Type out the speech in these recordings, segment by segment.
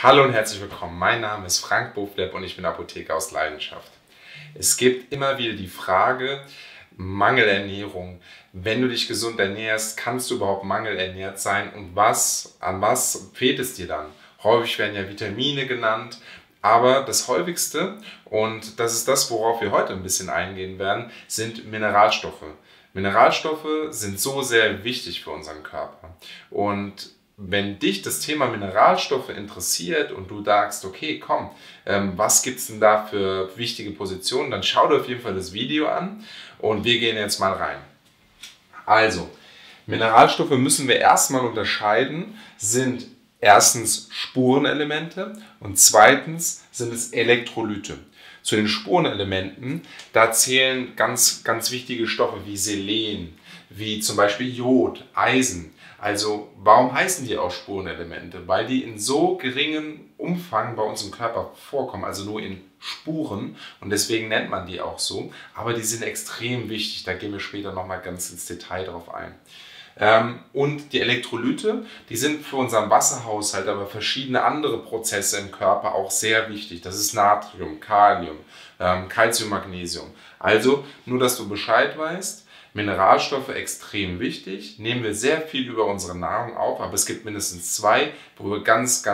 Hallo und herzlich willkommen. Mein Name ist Frank Boflepp und ich bin Apotheker aus Leidenschaft. Es gibt immer wieder die Frage, Mangelernährung. Wenn du dich gesund ernährst, kannst du überhaupt mangelernährt sein und an was fehlt es dir dann? Häufig werden ja Vitamine genannt, aber das häufigste, und das ist das, worauf wir heute ein bisschen eingehen werden, sind Mineralstoffe. Mineralstoffe sind so sehr wichtig für unseren Körper. Und wenn dich das Thema Mineralstoffe interessiert und du sagst, okay, komm, was gibt es denn da für wichtige Positionen, dann schau dir auf jeden Fall das Video an und wir gehen jetzt mal rein. Also, Mineralstoffe müssen wir erstmal unterscheiden, sind erstens Spurenelemente und zweitens sind es Elektrolyte. Zu den Spurenelementen, da zählen ganz wichtige Stoffe wie Selen, wie zum Beispiel Jod, Eisen. Also warum heißen die auch Spurenelemente? Weil die in so geringem Umfang bei uns im Körper vorkommen, also nur in Spuren, und deswegen nennt man die auch so. Aber die sind extrem wichtig, da gehen wir später nochmal ganz ins Detail drauf ein. Und die Elektrolyte, die sind für unseren Wasserhaushalt, aber verschiedene andere Prozesse im Körper auch sehr wichtig. Das ist Natrium, Kalium, Calcium, Magnesium. Also nur, dass du Bescheid weißt, Mineralstoffe extrem wichtig, nehmen wir sehr viel über unsere Nahrung auf, aber es gibt mindestens zwei, wo wir ganz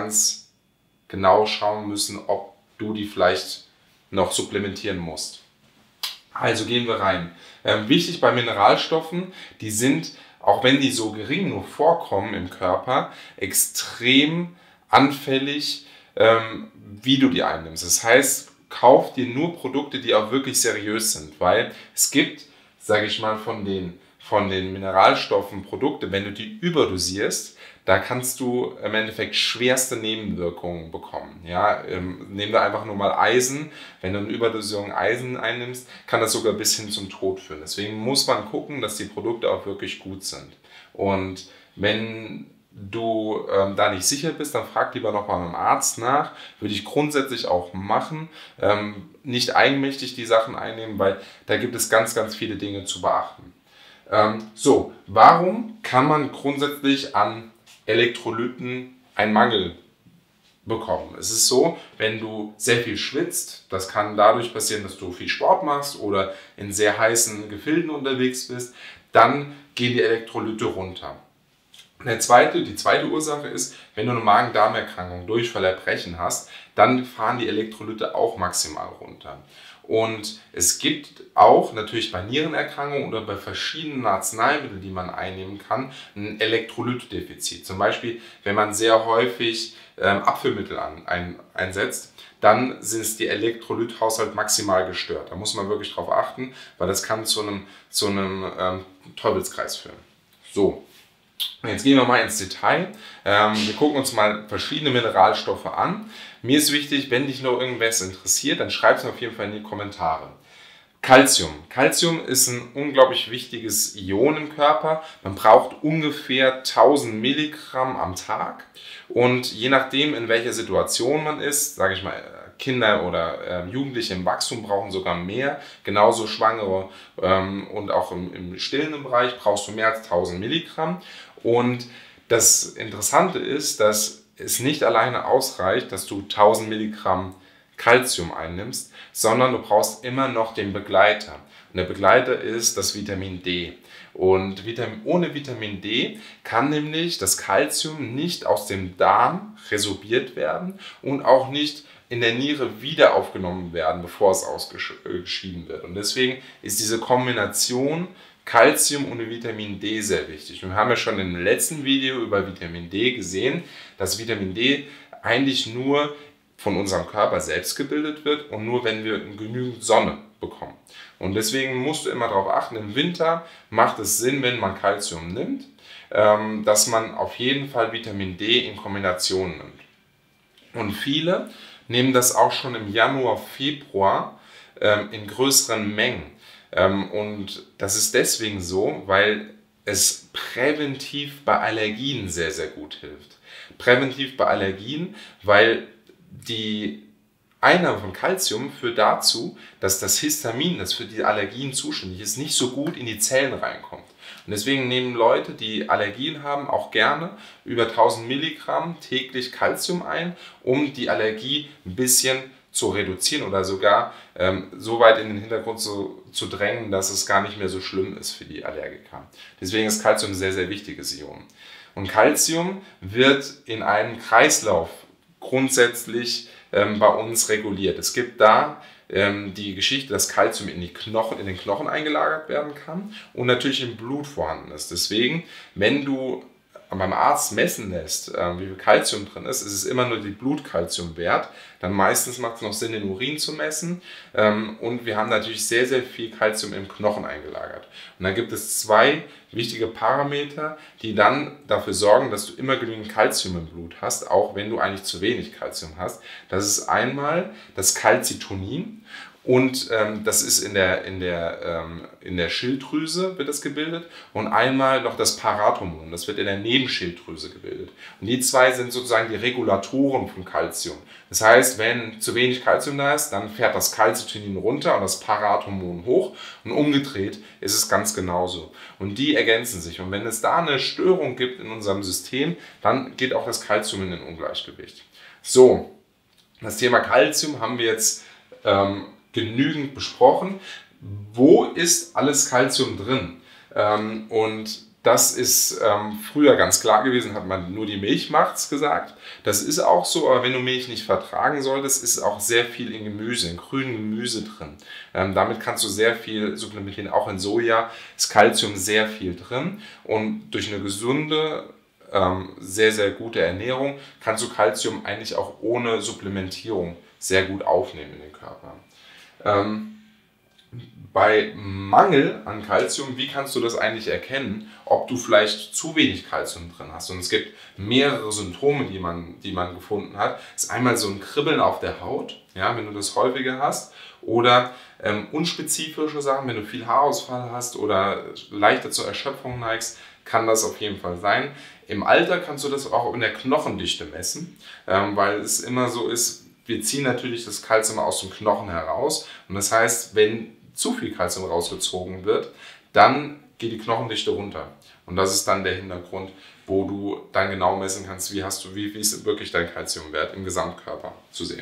genau schauen müssen, ob du die vielleicht noch supplementieren musst. Also gehen wir rein. Wichtig bei Mineralstoffen, die sind, auch wenn die so gering nur vorkommen im Körper, extrem anfällig, wie du die einnimmst. Das heißt, kauf dir nur Produkte, die auch wirklich seriös sind, weil es gibt, sage ich mal, von den Mineralstoffen Produkte, wenn du die überdosierst, da kannst du im Endeffekt schwerste Nebenwirkungen bekommen. Ja, nehmen wir einfach nur mal Eisen. Wenn du eine Überdosierung Eisen einnimmst, kann das sogar bis hin zum Tod führen. Deswegen muss man gucken, dass die Produkte auch wirklich gut sind. Und wenn du da nicht sicher bist, dann frag lieber nochmal beim Arzt nach. Würde ich grundsätzlich auch machen. Nicht eigenmächtig die Sachen einnehmen, weil da gibt es ganz viele Dinge zu beachten. So, warum kann man grundsätzlich an Elektrolyten einen Mangel bekommen? Es ist so, wenn du sehr viel schwitzt, das kann dadurch passieren, dass du viel Sport machst oder in sehr heißen Gefilden unterwegs bist, dann gehen die Elektrolyte runter. Die zweite Ursache ist, wenn du eine Magen-Darm-Erkrankung, Durchfall, Erbrechen hast, dann fahren die Elektrolyte auch maximal runter. Und es gibt auch natürlich bei Nierenerkrankungen oder bei verschiedenen Arzneimitteln, die man einnehmen kann, ein Elektrolytdefizit. Zum Beispiel, wenn man sehr häufig Abführmittel einsetzt, dann ist der Elektrolythaushalt maximal gestört. Da muss man wirklich drauf achten, weil das kann zu einem Teufelskreis führen. So. Jetzt gehen wir mal ins Detail. Wir gucken uns mal verschiedene Mineralstoffe an. Mir ist wichtig, wenn dich noch irgendwas interessiert, dann schreib es mir auf jeden Fall in die Kommentare. Calcium. Calcium ist ein unglaublich wichtiges Ion im Körper. Man braucht ungefähr 1000 Milligramm am Tag. Und je nachdem, in welcher Situation man ist, sage ich mal, Kinder oder Jugendliche im Wachstum brauchen sogar mehr. Genauso Schwangere und auch im stillenden Bereich brauchst du mehr als 1000 Milligramm. Und das Interessante ist, dass es nicht alleine ausreicht, dass du 1000 Milligramm Calcium einnimmst, sondern du brauchst immer noch den Begleiter. Und der Begleiter ist das Vitamin D. Und ohne Vitamin D kann nämlich das Calcium nicht aus dem Darm resorbiert werden und auch nicht in der Niere wieder aufgenommen werden, bevor es ausgeschieden wird. Und deswegen ist diese Kombination Calcium und Vitamin D sehr wichtig. Und wir haben ja schon im letzten Video über Vitamin D gesehen, dass Vitamin D eigentlich nur von unserem Körper selbst gebildet wird und nur wenn wir genügend Sonne bekommen. Und deswegen musst du immer darauf achten, im Winter macht es Sinn, wenn man Calcium nimmt, dass man auf jeden Fall Vitamin D in Kombination nimmt. Und viele nehmen das auch schon im Januar, Februar in größeren Mengen. Und das ist deswegen so, weil es präventiv bei Allergien sehr gut hilft. Präventiv bei Allergien, weil die Einnahme von Calcium führt dazu, dass das Histamin, das für die Allergien zuständig ist, nicht so gut in die Zellen reinkommt. Und Und deswegen nehmen Leute, die Allergien haben, auch gerne über 1000 Milligramm täglich Calcium ein, um die Allergie ein bisschen zu reduzieren oder sogar so weit in den Hintergrund zu drängen, dass es gar nicht mehr so schlimm ist für die Allergiker. Deswegen ist Calcium ein sehr, sehr wichtiges Ion. Und Calcium wird in einem Kreislauf grundsätzlich bei uns reguliert. Es gibt da die Geschichte, dass Calcium in den Knochen eingelagert werden kann und natürlich im Blut vorhanden ist. Deswegen, wenn du beim Arzt messen lässt, wie viel Calcium drin ist, ist es immer nur die Blutkalziumwert. Dann meistens macht es noch Sinn, den Urin zu messen. Und wir haben natürlich sehr, sehr viel Calcium im Knochen eingelagert. Und dann gibt es zwei wichtige Parameter, die dann dafür sorgen, dass du immer genügend Calcium im Blut hast, auch wenn du eigentlich zu wenig Calcium hast. Das ist einmal das Calcitonin. Und das ist in der Schilddrüse wird das gebildet und einmal noch das Parathormon, das wird in der Nebenschilddrüse gebildet. Und die zwei sind sozusagen die Regulatoren von Calcium. Das heißt, wenn zu wenig Calcium da ist, dann fährt das Calcitonin runter und das Parathormon hoch und umgedreht ist es ganz genauso. Und die ergänzen sich. Und wenn es da eine Störung gibt in unserem System, dann geht auch das Calcium in ein Ungleichgewicht. So, das Thema Calcium haben wir jetzt genügend besprochen. Wo ist alles Calcium drin? Und das ist früher ganz klar gewesen, hat man nur die Milch macht's gesagt. Das ist auch so, aber wenn du Milch nicht vertragen solltest, ist auch sehr viel in Gemüse, in grünem Gemüse drin. Damit kannst du sehr viel supplementieren. Auch in Soja ist Calcium sehr viel drin. Und durch eine gesunde, sehr, sehr gute Ernährung kannst du Calcium eigentlich auch ohne Supplementierung sehr gut aufnehmen in den Körper. Bei Mangel an Calcium, wie kannst du das eigentlich erkennen, ob du vielleicht zu wenig Calcium drin hast? Und es gibt mehrere Symptome, die man gefunden hat. Das ist einmal so ein Kribbeln auf der Haut, ja, wenn du das häufiger hast, oder unspezifische Sachen, wenn du viel Haarausfall hast oder leichter zur Erschöpfung neigst, kann das auf jeden Fall sein. Im Alter kannst du das auch in der Knochendichte messen, weil es immer so ist, wir ziehen natürlich das Calcium aus dem Knochen heraus und das heißt, wenn zu viel Calcium rausgezogen wird, dann geht die Knochendichte runter. Und das ist dann der Hintergrund, wo du dann genau messen kannst, wie ist wirklich dein Calciumwert im Gesamtkörper zu sehen.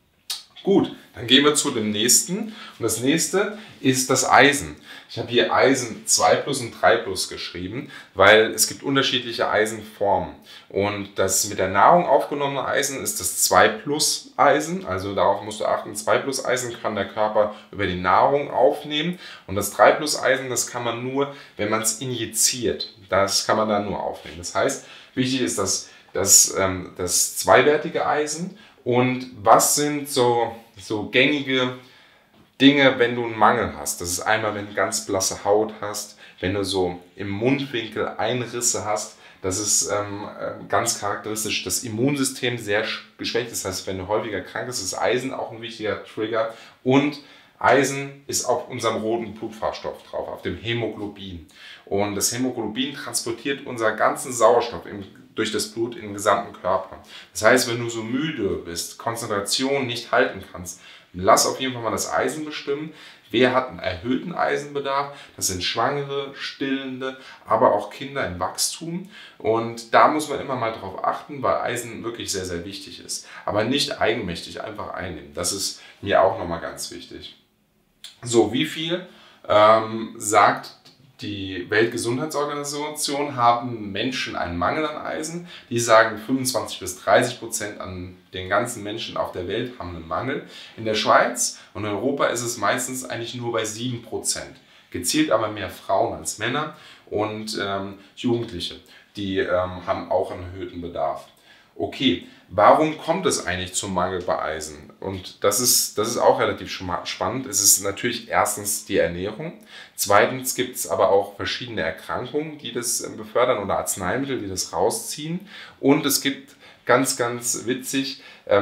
Gut, dann gehen wir zu dem nächsten. Und das nächste ist das Eisen. Ich habe hier Eisen 2+ und 3+ geschrieben, weil es gibt unterschiedliche Eisenformen. Und das mit der Nahrung aufgenommene Eisen ist das 2+ Eisen. Also darauf musst du achten, 2+ Eisen kann der Körper über die Nahrung aufnehmen. Und das 3+ Eisen, das kann man nur, wenn man es injiziert. Das kann man dann nur aufnehmen. Das heißt, wichtig ist das zweiwertige Eisen. Und was sind so gängige Dinge, wenn du einen Mangel hast? Das ist einmal, wenn du ganz blasse Haut hast, wenn du so im Mundwinkel Einrisse hast. Das ist ganz charakteristisch, das Immunsystem sehr geschwächt. Das heißt, wenn du häufiger krank bist, ist Eisen auch ein wichtiger Trigger. Und Eisen ist auf unserem roten Blutfarbstoff drauf, auf dem Hämoglobin. Und das Hämoglobin transportiert unseren ganzen Sauerstoff durch das Blut im gesamten Körper. Das heißt, wenn du so müde bist, Konzentration nicht halten kannst, lass auf jeden Fall mal das Eisen bestimmen. Wer hat einen erhöhten Eisenbedarf? Das sind Schwangere, Stillende, aber auch Kinder im Wachstum. Und da muss man immer mal drauf achten, weil Eisen wirklich sehr, sehr wichtig ist. Aber nicht eigenmächtig einfach einnehmen. Das ist mir auch nochmal ganz wichtig. So, wie viel sagt die Weltgesundheitsorganisation, haben Menschen einen Mangel an Eisen? Die sagen, 25-30% an den ganzen Menschen auf der Welt haben einen Mangel. In der Schweiz und in Europa ist es meistens eigentlich nur bei 7%. Gezielt aber mehr Frauen als Männer und Jugendliche, die haben auch einen erhöhten Bedarf. Okay, warum kommt es eigentlich zum Mangel bei Eisen? Und das ist auch relativ spannend. Es ist natürlich erstens die Ernährung. Zweitens gibt es aber auch verschiedene Erkrankungen, die das befördern oder Arzneimittel, die das rausziehen. Und es gibt ganz, ganz witzig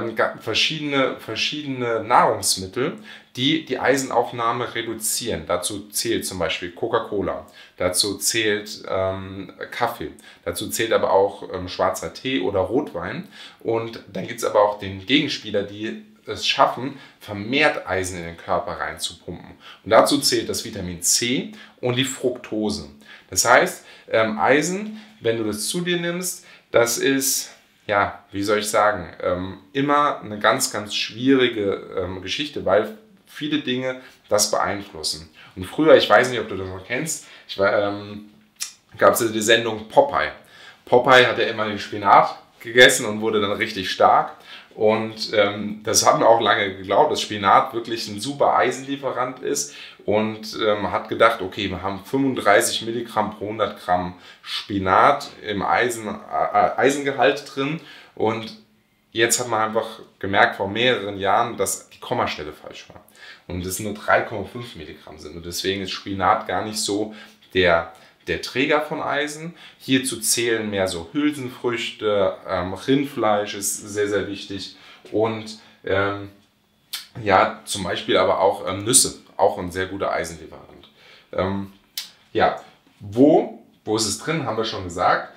verschiedene Nahrungsmittel, die Eisenaufnahme reduzieren. Dazu zählt zum Beispiel Coca-Cola, dazu zählt Kaffee, dazu zählt aber auch schwarzer Tee oder Rotwein. Und dann gibt es aber auch den Gegenspieler, die es schaffen, vermehrt Eisen in den Körper reinzupumpen. Und dazu zählt das Vitamin C und die Fructose. Das heißt, Eisen, wenn du das zu dir nimmst, das ist, ja, wie soll ich sagen, immer eine ganz, ganz schwierige Geschichte, weil viele Dinge das beeinflussen. Und früher, ich weiß nicht, ob du das noch kennst, gab es die Sendung Popeye. Popeye hat ja immer den Spinat gegessen und wurde dann richtig stark. Und das haben wir auch lange geglaubt, dass Spinat wirklich ein super Eisenlieferant ist und hat gedacht, okay, wir haben 35 Milligramm pro 100 Gramm Spinat im Eisengehalt drin und jetzt hat man einfach gemerkt vor mehreren Jahren, dass die Kommastelle falsch war und es nur 3,5 Milligramm sind und deswegen ist Spinat gar nicht so der Träger von Eisen. Hierzu zählen mehr so Hülsenfrüchte, Rindfleisch ist sehr, sehr wichtig und ja, zum Beispiel aber auch Nüsse, auch ein sehr guter Eisenlieferant. Ja, wo ist es drin, haben wir schon gesagt.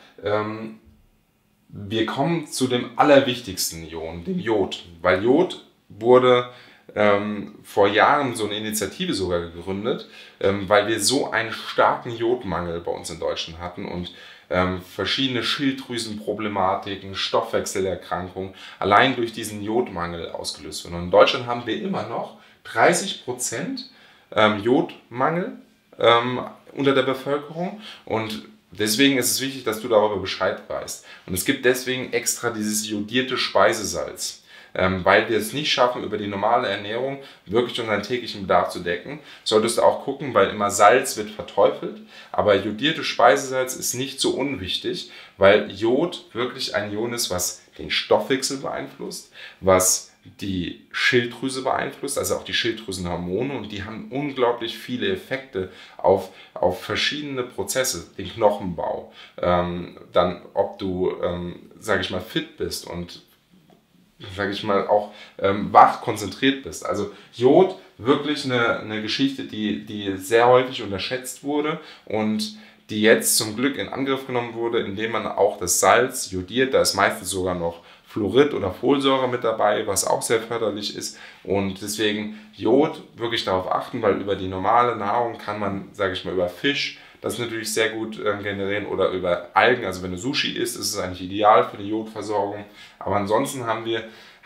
Wir kommen zu dem allerwichtigsten Ion, dem Jod, weil Jod wurde vor Jahren so eine Initiative sogar gegründet, weil wir so einen starken Jodmangel bei uns in Deutschland hatten und verschiedene Schilddrüsenproblematiken, Stoffwechselerkrankungen allein durch diesen Jodmangel ausgelöst wurden. Und in Deutschland haben wir immer noch 30% Jodmangel unter der Bevölkerung und deswegen ist es wichtig, dass du darüber Bescheid weißt. Und es gibt deswegen extra dieses jodierte Speisesalz. Weil wir es nicht schaffen, über die normale Ernährung wirklich unseren täglichen Bedarf zu decken, solltest du auch gucken, weil immer Salz wird verteufelt, aber jodiertes Speisesalz ist nicht so unwichtig, weil Jod wirklich ein Ion ist, was den Stoffwechsel beeinflusst, was die Schilddrüse beeinflusst, also auch die Schilddrüsenhormone und die haben unglaublich viele Effekte auf verschiedene Prozesse, den Knochenbau, dann ob du, sage ich mal, fit bist und sage ich mal, auch wach konzentriert bist. Also Jod, wirklich eine Geschichte, die sehr häufig unterschätzt wurde und die jetzt zum Glück in Angriff genommen wurde, indem man auch das Salz jodiert. Da ist meistens sogar noch Fluorid oder Folsäure mit dabei, was auch sehr förderlich ist. Und deswegen Jod wirklich darauf achten, weil über die normale Nahrung kann man, sage ich mal, über Fisch das natürlich sehr gut generieren oder über Algen. Also wenn du Sushi isst, ist es eigentlich ideal für die Jodversorgung. Aber ansonsten haben wir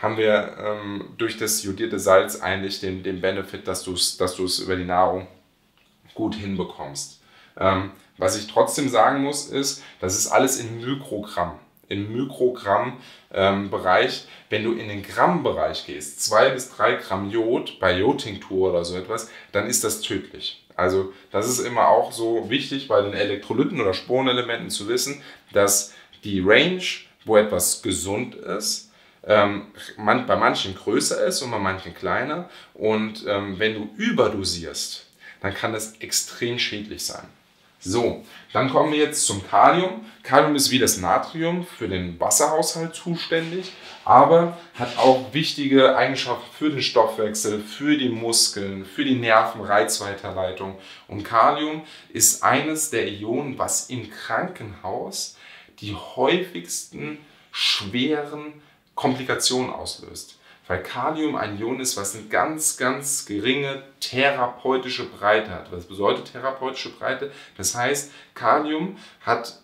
durch das jodierte Salz eigentlich den Benefit, dass du es über die Nahrung gut hinbekommst. Was ich trotzdem sagen muss, ist, das ist alles in Mikrogramm. Im Mikrogramm-Bereich, wenn du in den Grammbereich gehst, 2 bis 3 Gramm Jod bei Jodtinktur oder so etwas, dann ist das tödlich. Also das ist immer auch so wichtig bei den Elektrolyten oder Spurenelementen zu wissen, dass die Range, wo etwas gesund ist, bei manchen größer ist und bei manchen kleiner. Und wenn du überdosierst, dann kann das extrem schädlich sein. So, dann kommen wir jetzt zum Kalium. Kalium ist wie das Natrium für den Wasserhaushalt zuständig, aber hat auch wichtige Eigenschaften für den Stoffwechsel, für die Muskeln, für die Nervenreizweiterleitung. Und Kalium ist eines der Ionen, was im Krankenhaus die häufigsten schweren Komplikationen auslöst. Weil Kalium ein Ion ist, was eine ganz, ganz geringe therapeutische Breite hat. Was bedeutet therapeutische Breite? Das heißt, Kalium hat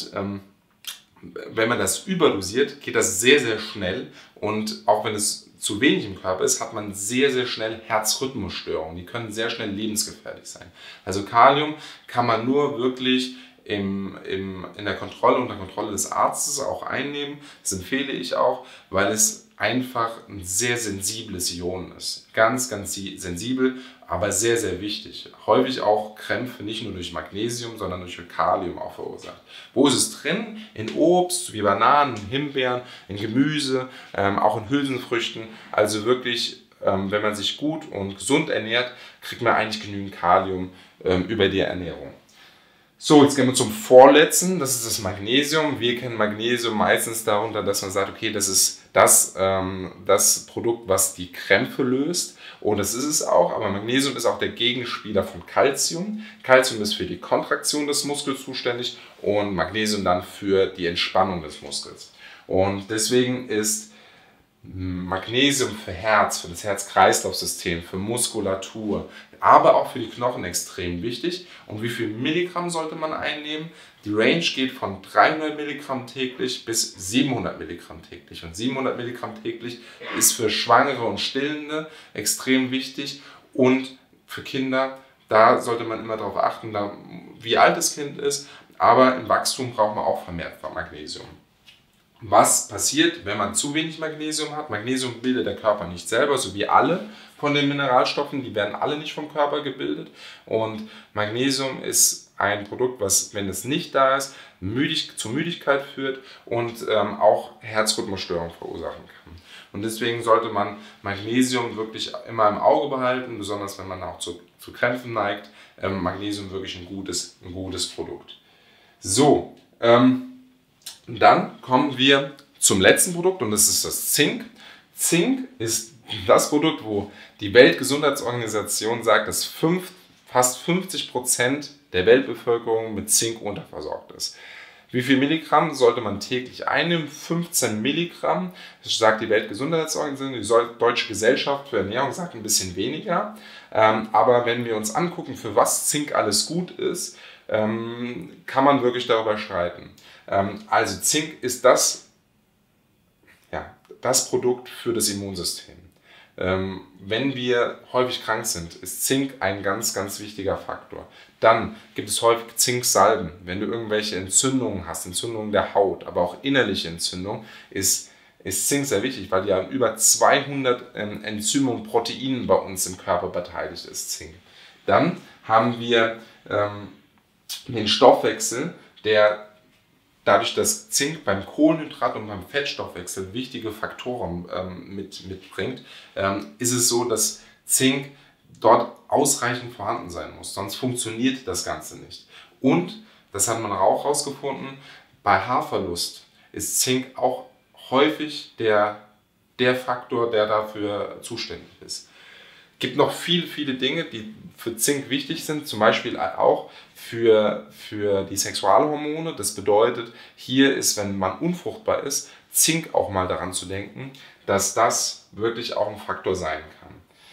wenn man das überdosiert, geht das sehr, sehr schnell. Und auch wenn es zu wenig im Körper ist, hat man sehr, sehr schnell Herzrhythmusstörungen. Die können sehr schnell lebensgefährlich sein. Also Kalium kann man nur wirklich in der Kontrolle, unter Kontrolle des Arztes auch einnehmen. Das empfehle ich auch, weil es einfach ein sehr sensibles Ion ist. Ganz, ganz sensibel, aber sehr, sehr wichtig. Häufig auch Krämpfe nicht nur durch Magnesium, sondern durch Kalium auch verursacht. Wo ist es drin? In Obst, wie Bananen, Himbeeren, in Gemüse, auch in Hülsenfrüchten. Also wirklich, wenn man sich gut und gesund ernährt, kriegt man eigentlich genügend Kalium über die Ernährung. So, jetzt gehen wir zum vorletzten, das ist das Magnesium. Wir kennen Magnesium meistens darunter, dass man sagt, okay, das ist das Produkt, was die Krämpfe löst. Und das ist es auch, aber Magnesium ist auch der Gegenspieler von Calcium. Calcium ist für die Kontraktion des Muskels zuständig und Magnesium dann für die Entspannung des Muskels. Und deswegen ist Magnesium für Herz, für das Herz-Kreislauf-System, für Muskulatur, aber auch für die Knochen extrem wichtig. Und wie viel Milligramm sollte man einnehmen? Die Range geht von 300 Milligramm täglich bis 700 Milligramm täglich. Und 700 Milligramm täglich ist für Schwangere und Stillende extrem wichtig. Und für Kinder, da sollte man immer darauf achten, wie alt das Kind ist. Aber im Wachstum braucht man auch vermehrt Magnesium. Was passiert, wenn man zu wenig Magnesium hat? Magnesium bildet der Körper nicht selber, so wie alle von den Mineralstoffen. Die werden alle nicht vom Körper gebildet. Und Magnesium ist ein Produkt, was, wenn es nicht da ist, zu Müdigkeit führt und auch Herzrhythmusstörungen verursachen kann. Und deswegen sollte man Magnesium wirklich immer im Auge behalten, besonders wenn man auch zu Krämpfen neigt. Magnesium wirklich ein gutes Produkt. So, dann kommen wir zum letzten Produkt und das ist das Zink. Zink ist das Produkt, wo die Weltgesundheitsorganisation sagt, dass fast 50% der Weltbevölkerung mit Zink unterversorgt ist. Wie viel Milligramm sollte man täglich einnehmen? 15 Milligramm, das sagt die Weltgesundheitsorganisation. Die Deutsche Gesellschaft für Ernährung sagt ein bisschen weniger. Aber wenn wir uns angucken, für was Zink alles gut ist, kann man wirklich darüber streiten. Also Zink ist das Produkt für das Immunsystem. Wenn wir häufig krank sind, ist Zink ein ganz, ganz wichtiger Faktor. Dann gibt es häufig Zinksalben. Wenn du irgendwelche Entzündungen hast, Entzündungen der Haut, aber auch innerliche Entzündungen, ist Zink sehr wichtig, weil ja an über 200 Enzymen und Proteinen bei uns im Körper beteiligt ist, Zink. Dann haben wir den Stoffwechsel, der dadurch, dass Zink beim Kohlenhydrat- und beim Fettstoffwechsel wichtige Faktoren mitbringt, ist es so, dass Zink dort ausreichend vorhanden sein muss. Sonst funktioniert das Ganze nicht. Und, das hat man auch herausgefunden, bei Haarverlust ist Zink auch häufig der Faktor, der dafür zuständig ist. Es gibt noch viele Dinge, die für Zink wichtig sind, zum Beispiel auch für die Sexualhormone. Das bedeutet, hier ist, wenn man unfruchtbar ist, Zink auch mal daran zu denken, dass das wirklich auch ein Faktor sein kann.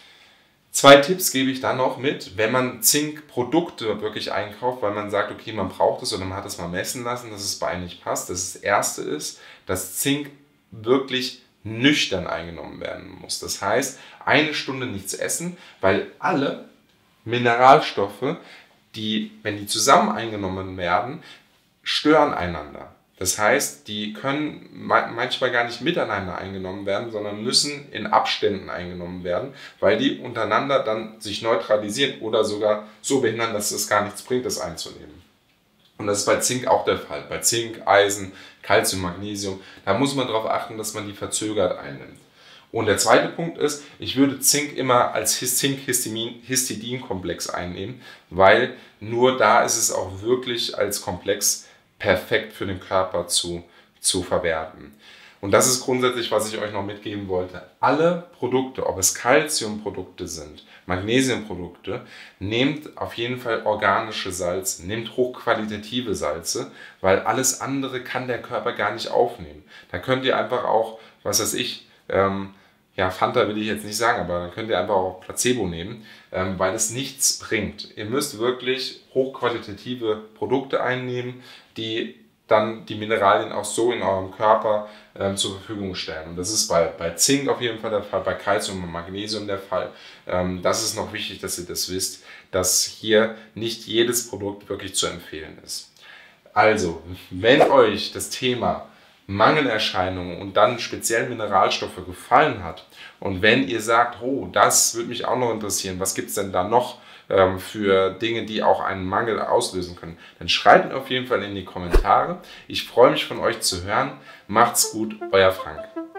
2 Tipps gebe ich dann noch mit, wenn man Zinkprodukte wirklich einkauft, weil man sagt, okay, man braucht es oder man hat es mal messen lassen, dass es bei einem nicht passt. Das Erste ist, dass Zink wirklich nüchtern eingenommen werden muss. Das heißt, 1 Stunde nichts essen, weil alle Mineralstoffe, wenn die zusammen eingenommen werden, stören einander. Das heißt, die können manchmal gar nicht miteinander eingenommen werden, sondern müssen in Abständen eingenommen werden, weil die untereinander dann sich neutralisieren oder sogar so behindern, dass es gar nichts bringt, das einzunehmen. Und das ist bei Zink auch der Fall. Bei Zink, Eisen, Calcium, Magnesium, da muss man darauf achten, dass man die verzögert einnimmt. Und der zweite Punkt ist, ich würde Zink immer als Zink-Histidin-Komplex einnehmen, weil nur da ist es auch wirklich als Komplex perfekt für den Körper zu verwerten. Und das ist grundsätzlich, was ich euch noch mitgeben wollte. Alle Produkte, ob es Calciumprodukte sind, Magnesiumprodukte, nehmt auf jeden Fall organische Salze, nehmt hochqualitative Salze, weil alles andere kann der Körper gar nicht aufnehmen. Da könnt ihr einfach auch, was weiß ich, Fanta will ich jetzt nicht sagen, aber dann könnt ihr einfach auch Placebo nehmen, weil es nichts bringt. Ihr müsst wirklich hochqualitative Produkte einnehmen, die dann die Mineralien auch so in eurem Körper zur Verfügung stellen. Und das ist bei Zink auf jeden Fall der Fall, bei Calcium und Magnesium der Fall. Das ist noch wichtig, dass ihr das wisst, dass hier nicht jedes Produkt wirklich zu empfehlen ist. Also, wenn euch das Thema Mangelerscheinungen und dann speziell Mineralstoffe gefallen hat und wenn ihr sagt, oh, das würde mich auch noch interessieren, was gibt es denn da noch für Dinge, die auch einen Mangel auslösen können, dann schreibt auf jeden Fall in die Kommentare. Ich freue mich von euch zu hören. Macht's gut, euer Frank.